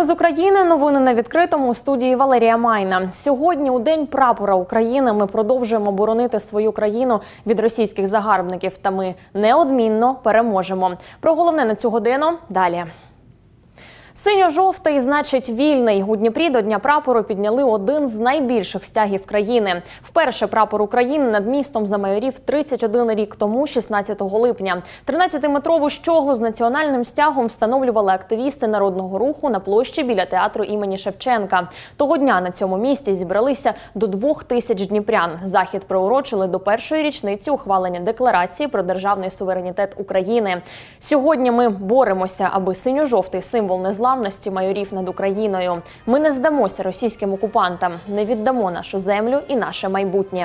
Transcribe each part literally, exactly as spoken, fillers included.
вами з України. Новини на відкритому. У студії Валерія Майна. Сьогодні, у День прапора України, ми продовжуємо боронити свою країну від російських загарбників. Та ми неодмінно переможемо. Про головне на цю годину далі. Синьо-жовтий значить вільний. У Дніпрі до Дня прапору підняли один з найбільших стягів країни. Вперше прапор України над містом замайорів тридцять один рік тому, шістнадцятого липня. тринадцятиметрову щоглу з національним стягом встановлювали активісти Народного руху на площі біля театру імені Шевченка. Того дня на цьому місці зібралися до двох тисяч дніпрян. Захід приурочили до першої річниці ухвалення Декларації про державний суверенітет України. Сьогодні ми боремося, аби синьо-жовтий символ незламності майорів над Україною. Ми не здамося російським окупантам, не віддамо нашу землю і наше майбутнє.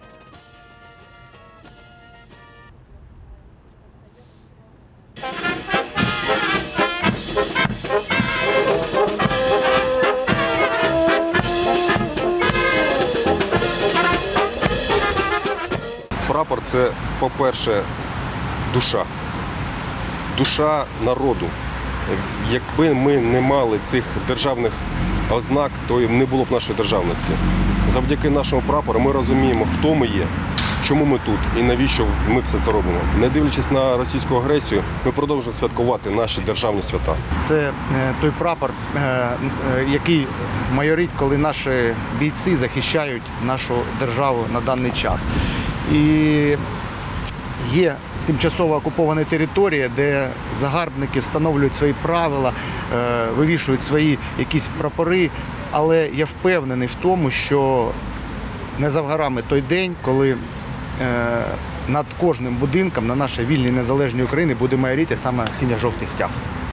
Прапор – це, по-перше, душа. Душа народу. Якби ми не мали цих державних ознак, то не було б нашої державності. Завдяки нашому прапору ми розуміємо, хто ми є, чому ми тут і навіщо ми все це робимо. Не дивлячись на російську агресію, ми продовжуємо святкувати наші державні свята. Це той прапор, який майорить, коли наші бійці захищають нашу державу на даний час. І є тимчасово окупована територія, де загарбники встановлюють свої правила, вивішують свої якісь прапори, але я впевнений в тому, що не за горами той день, коли над кожним будинком на нашій вільній незалежній Україні буде майоріти саме синьо-жовтий стяг.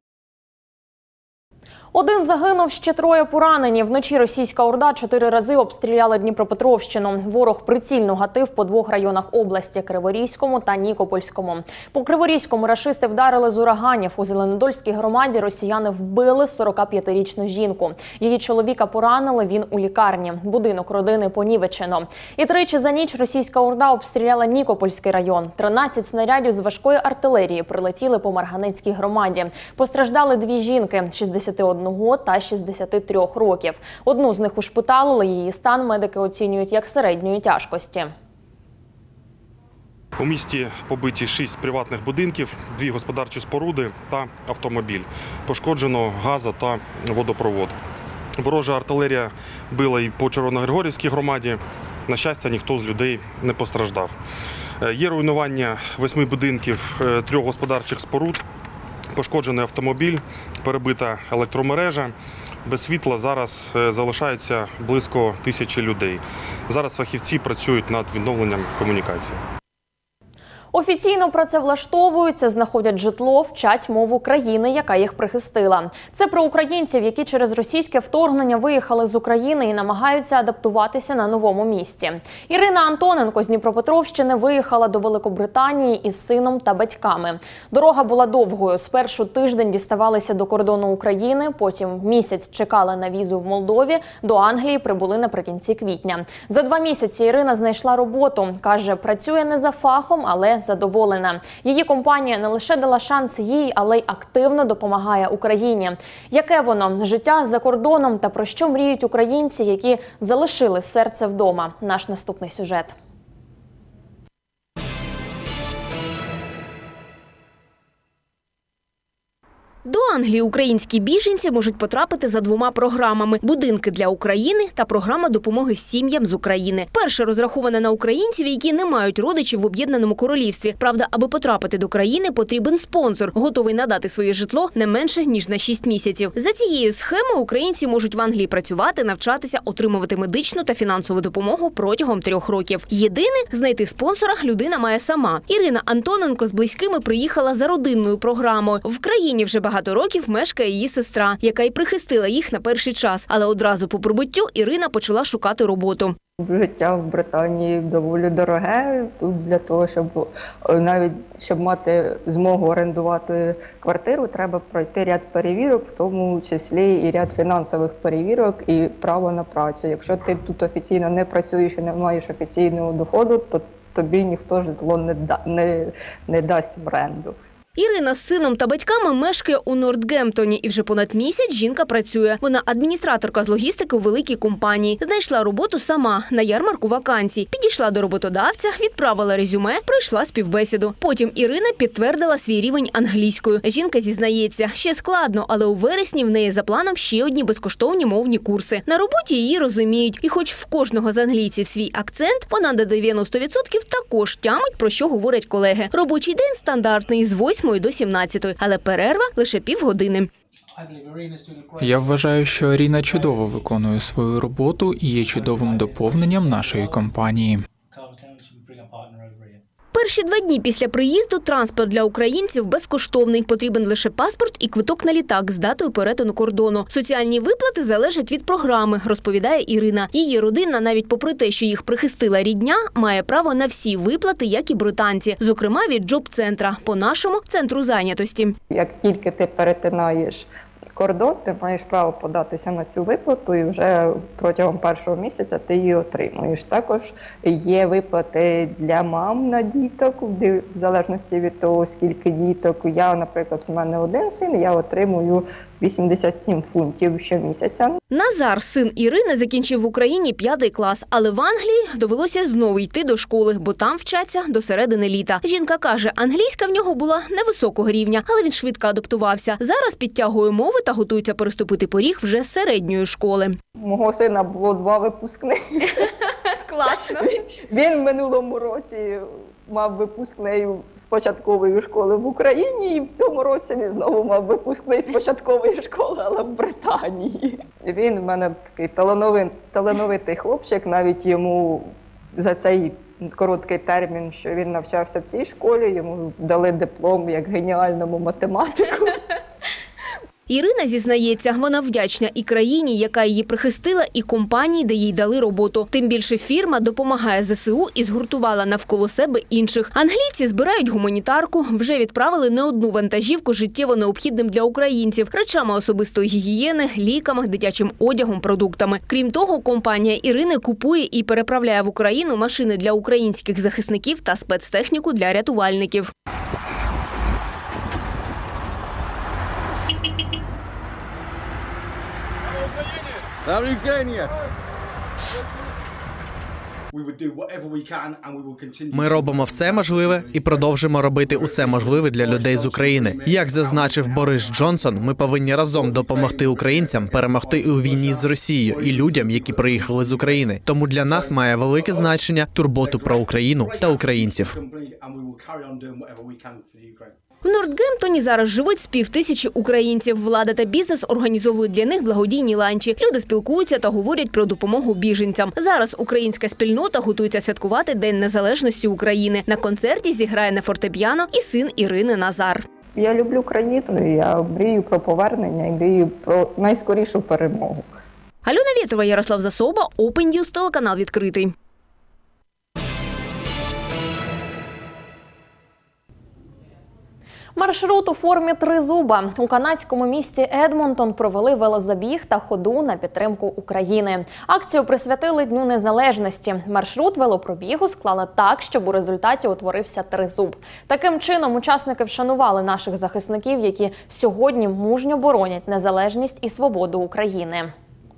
Один загинув, ще троє поранені. Вночі російська орда чотири рази обстріляла Дніпропетровщину. Ворог прицільно гатив по двох районах області – Криворізькому та Нікопольському. По Криворізькому рашисти вдарили з ураганів. У Зеленодольській громаді росіяни вбили сорокап'ятирічну жінку. Її чоловіка поранили, він у лікарні. Будинок родини понівечено. І тричі за ніч російська орда обстріляла Нікопольський район. тринадцять снарядів з важкої артилерії прилетіли по Марганецькій громаді. Постраждали дві жінки – шістдесят один та шістдесят три років. Одну з них ушпиталили, її стан медики оцінюють як середньої тяжкості. У місті побиті шість приватних будинків, дві господарчі споруди та автомобіль. Пошкоджено газо та водопровод. Ворожа артилерія била і по Червоногригорівській громаді. На щастя, ніхто з людей не постраждав. Є руйнування восьми будинків, трьох господарчих споруд. Пошкоджений автомобіль, перебита електромережа. Без світла зараз залишається близько тисячі людей. Зараз фахівці працюють над відновленням комунікацій. Офіційно працевлаштовуються, знаходять житло, вчать мову країни, яка їх прихистила. Це про українців, які через російське вторгнення виїхали з України і намагаються адаптуватися на новому місці. Ірина Антоненко з Дніпропетровщини виїхала до Великобританії із сином та батьками. Дорога була довгою. Спершу тиждень діставалися до кордону України, потім місяць чекали на візу в Молдові, до Англії прибули наприкінці квітня. За два місяці Ірина знайшла роботу. Каже, працює не за фахом, але задоволена. Її компанія не лише дала шанс їй, але й активно допомагає Україні. Яке воно – життя за кордоном та про що мріють українці, які залишили серце вдома? Наш наступний сюжет. До Англії українські біженці можуть потрапити за двома програмами – «Будинки для України» та програма допомоги сім'ям з України. Перша розрахована на українців, які не мають родичів в Об'єднаному Королівстві. Правда, аби потрапити до країни, потрібен спонсор, готовий надати своє житло не менше, ніж на шість місяців. За цією схемою українці можуть в Англії працювати, навчатися, отримувати медичну та фінансову допомогу протягом трьох років. Єдине – знайти спонсора людина має сама. Ірина Антоненко з близькими приїхала за родинною програмою. В країні вже багато Багато років мешкає її сестра, яка й прихистила їх на перший час. Але одразу по прибуттю Ірина почала шукати роботу. Життя в Британії доволі дороге. Тут для того, щоб навіть щоб мати змогу орендувати квартиру, треба пройти ряд перевірок, в тому числі і ряд фінансових перевірок і право на працю. Якщо ти тут офіційно не працюєш і не маєш офіційного доходу, то тобі ніхто житло не, да, не, не дасть в оренду. Ірина з сином та батьками мешкає у Нортгемптоні. І вже понад місяць жінка працює. Вона адміністраторка з логістики у великій компанії. Знайшла роботу сама на ярмарку вакансій. Підійшла до роботодавця, відправила резюме, пройшла співбесіду. Потім Ірина підтвердила свій рівень англійською. Жінка зізнається, ще складно, але у вересні в неї за планом ще одні безкоштовні мовні курси. На роботі її розуміють. І хоч в кожного з англійців свій акцент, вона на дев'яносто відсотків також тямить, про що говорять колеги. Робочий день стандартний з восьмої до сімнадцятої, але перерва лише півгодини. Я вважаю, що Ірина чудово виконує свою роботу і є чудовим доповненням нашої компанії. Перші два дні після приїзду транспорт для українців безкоштовний. Потрібен лише паспорт і квиток на літак з датою перетину кордону. Соціальні виплати залежать від програми, розповідає Ірина. Її родина, навіть попри те, що їх прихистила рідня, має право на всі виплати, як і британці. Зокрема, від джоб-центра, по-нашому – центру зайнятості. Як тільки ти перетинаєш кордон, ти маєш право податися на цю виплату і вже протягом першого місяця ти її отримуєш. Також є виплати для мам на діток, в залежності від того, скільки діток. Я, наприклад, у мене один син, я отримую вісімдесят сім фунтів щомісяця. Назар, син Ірини, закінчив в Україні п'ятий клас, але в Англії довелося знову йти до школи, бо там вчаться до середини літа. Жінка каже, англійська в нього була невисокого рівня, але він швидко адаптувався. Зараз підтягує мови та готується переступити поріг вже з середньої школи. Мого сина було два випускних. Класно. Він в минулому році мав випускний з початкової школи в Україні, і в цьому році він знову мав випускний з початкової школи, але в Британії. Він в мене такий талановитий, талановитий хлопчик, навіть йому за цей короткий термін, що він навчався в цій школі, йому дали диплом як геніальному математику. Ірина зізнається, вона вдячна і країні, яка її прихистила, і компанії, де їй дали роботу. Тим більше фірма допомагає зе се у і згуртувала навколо себе інших. Англійці збирають гуманітарку, вже відправили не одну вантажівку життєво необхідним для українців – речами особистої гігієни, ліками, дитячим одягом, продуктами. Крім того, компанія Ірини купує і переправляє в Україну машини для українських захисників та спецтехніку для рятувальників. Ми робимо все можливе і продовжимо робити усе можливе для людей з України. Як зазначив Борис Джонсон, ми повинні разом допомогти українцям перемогти у війні з Росією і людям, які приїхали з України. Тому для нас має велике значення турботу про Україну та українців. В Нортгемптоні зараз живуть з півтисячі українців. Влада та бізнес організовують для них благодійні ланчі. Люди спілкуються та говорять про допомогу біженцям. Зараз українська спільнота готується святкувати День Незалежності України. На концерті зіграє на фортепіано і син Ірини Назар. Я люблю країну, я мрію про повернення і мрію про найскорішу перемогу. Альона Вєтрова, Ярослав Засоба, Open News, телеканал «Відкритий». Маршрут у формі тризуба. У канадському місті Едмонтон провели велозабіг та ходу на підтримку України. Акцію присвятили Дню Незалежності. Маршрут велопробігу склали так, щоб у результаті утворився тризуб. Таким чином, учасники вшанували наших захисників, які сьогодні мужньо боронять незалежність і свободу України.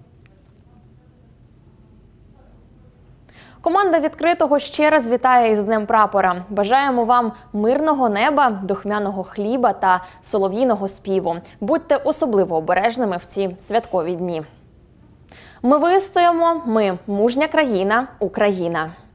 Команда «Відкритого» ще раз вітає із Днем Прапора. Бажаємо вам мирного неба, духмяного хліба та солов'їного співу. Будьте особливо обережними в ці святкові дні. Ми вистоїмо, ми – мужня країна, Україна.